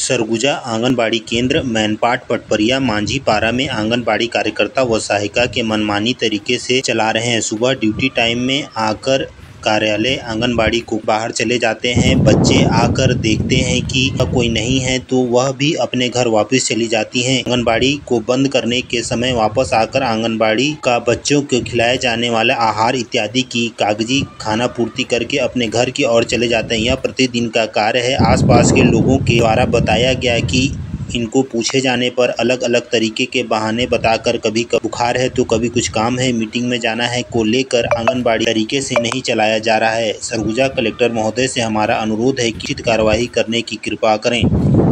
सरगुजा आंगनबाड़ी केंद्र मैनपाट पटपरिया मांझीपारा में आंगनबाड़ी कार्यकर्ता व सहायिका के मनमानी तरीके से चला रहे हैं। सुबह ड्यूटी टाइम में आकर कार्यालय आंगनबाड़ी को बाहर चले जाते हैं। बच्चे आकर देखते हैं कि कोई नहीं है तो वह भी अपने घर वापस चली जाती हैं। आंगनबाड़ी को बंद करने के समय वापस आकर आंगनबाड़ी का बच्चों को खिलाए जाने वाला आहार इत्यादि की कागजी खाना पूर्ति करके अपने घर की ओर चले जाते हैं। यह प्रतिदिन का कार्य है। आसपास के लोगों के द्वारा बताया गया कि इनको पूछे जाने पर अलग अलग तरीके के बहाने बताकर कभी बुखार है तो कभी कुछ काम है, मीटिंग में जाना है को लेकर आंगनबाड़ी तरीके से नहीं चलाया जा रहा है। सरगुजा कलेक्टर महोदय से हमारा अनुरोध है कि उचित कार्रवाई करने की कृपा करें।